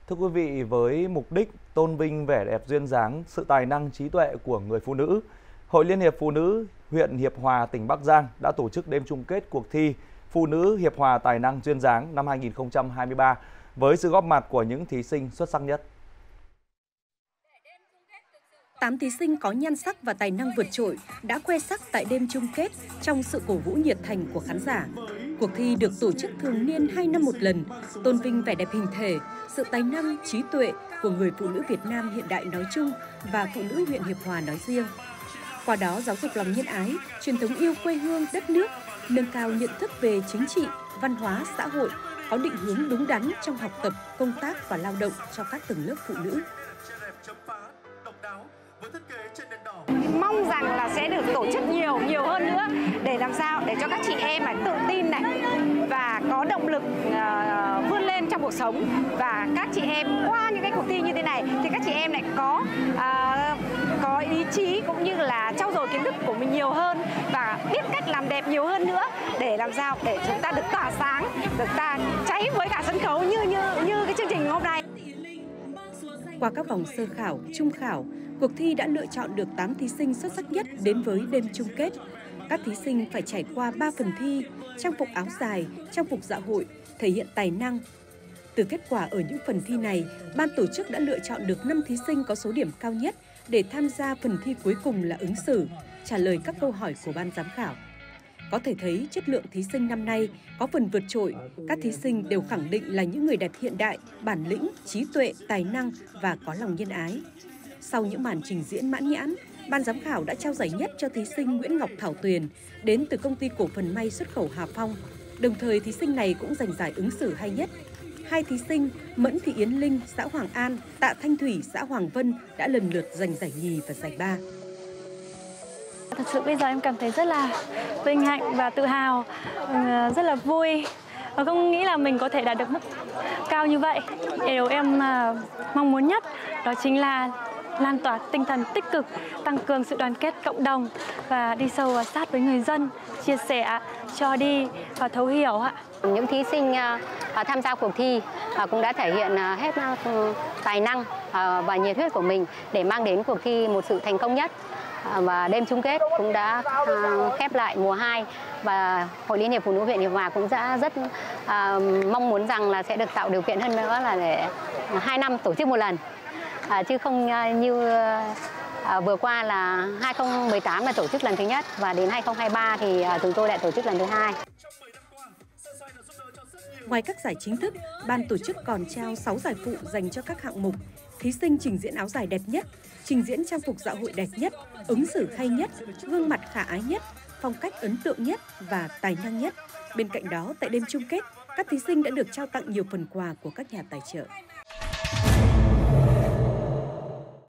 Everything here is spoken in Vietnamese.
Thưa quý vị, với mục đích tôn vinh vẻ đẹp duyên dáng, sự tài năng, trí tuệ của người phụ nữ, Hội Liên hiệp Phụ nữ huyện Hiệp Hòa, tỉnh Bắc Giang đã tổ chức đêm chung kết cuộc thi Phụ nữ Hiệp Hòa Tài năng duyên dáng năm 2023 với sự góp mặt của những thí sinh xuất sắc nhất. 8 thí sinh có nhan sắc và tài năng vượt trội đã khoe sắc tại đêm chung kết trong sự cổ vũ nhiệt thành của khán giả. Cuộc thi được tổ chức thường niên 2 năm một lần, tôn vinh vẻ đẹp hình thể, sự tài năng, trí tuệ của người phụ nữ Việt Nam hiện đại nói chung và phụ nữ huyện Hiệp Hòa nói riêng. Qua đó giáo dục lòng nhân ái, truyền thống yêu quê hương, đất nước, nâng cao nhận thức về chính trị, văn hóa, xã hội, có định hướng đúng đắn trong học tập, công tác và lao động cho các tầng lớp phụ nữ. Mong rằng là sẽ được tổ chức nhiều hơn nữa để làm sao để cho các chị em tự tin này và có động lực vươn lên trong cuộc sống, và các chị em qua những cái cuộc thi như thế này thì các chị em lại có ý chí cũng như là trau dồi kiến thức của mình nhiều hơn và biết cách làm đẹp nhiều hơn nữa để làm sao để chúng ta được tỏa sáng, được ta cháy với cả sân khấu như cái chương trình hôm nay. Qua các vòng sơ khảo, trung khảo, cuộc thi đã lựa chọn được 8 thí sinh xuất sắc nhất đến với đêm chung kết. Các thí sinh phải trải qua 3 phần thi: trang phục áo dài, trang phục dạ hội, thể hiện tài năng. Từ kết quả ở những phần thi này, ban tổ chức đã lựa chọn được 5 thí sinh có số điểm cao nhất để tham gia phần thi cuối cùng là ứng xử, trả lời các câu hỏi của ban giám khảo. Có thể thấy chất lượng thí sinh năm nay có phần vượt trội, các thí sinh đều khẳng định là những người đẹp hiện đại, bản lĩnh, trí tuệ, tài năng và có lòng nhân ái. Sau những màn trình diễn mãn nhãn, ban giám khảo đã trao giải nhất cho thí sinh Nguyễn Ngọc Thảo Tuyền đến từ công ty cổ phần may xuất khẩu Hà Phong. Đồng thời thí sinh này cũng giành giải ứng xử hay nhất. 2 thí sinh Mẫn Thị Yến Linh, xã Hoàng An, Tạ Thanh Thủy, xã Hoàng Vân đã lần lượt giành giải nhì và giải ba. Thật sự bây giờ em cảm thấy rất là vinh hạnh và tự hào, rất là vui. Và không nghĩ là mình có thể đạt được mức cao như vậy. Điều em mong muốn nhất đó chính là lan tỏa tinh thần tích cực, tăng cường sự đoàn kết cộng đồng và đi sâu và sát với người dân, chia sẻ, cho đi và thấu hiểu ạ. Những thí sinh tham gia cuộc thi cũng đã thể hiện hết tài năng và nhiệt huyết của mình để mang đến cuộc thi một sự thành công nhất. Và đêm chung kết cũng đã khép lại mùa 2 và Hội Liên hiệp Phụ nữ huyện Hiệp Hòa cũng đã rất mong muốn rằng là sẽ được tạo điều kiện hơn nữa là để 2 năm tổ chức một lần, chứ không như vừa qua là 2018 là tổ chức lần thứ nhất và đến 2023 thì chúng tôi lại tổ chức lần thứ 2. Ngoài các giải chính thức, ban tổ chức còn trao 6 giải phụ dành cho các hạng mục: thí sinh trình diễn áo dài đẹp nhất, trình diễn trang phục dạ hội đẹp nhất, ứng xử hay nhất, gương mặt khả ái nhất, phong cách ấn tượng nhất và tài năng nhất. Bên cạnh đó, tại đêm chung kết, các thí sinh đã được trao tặng nhiều phần quà của các nhà tài trợ.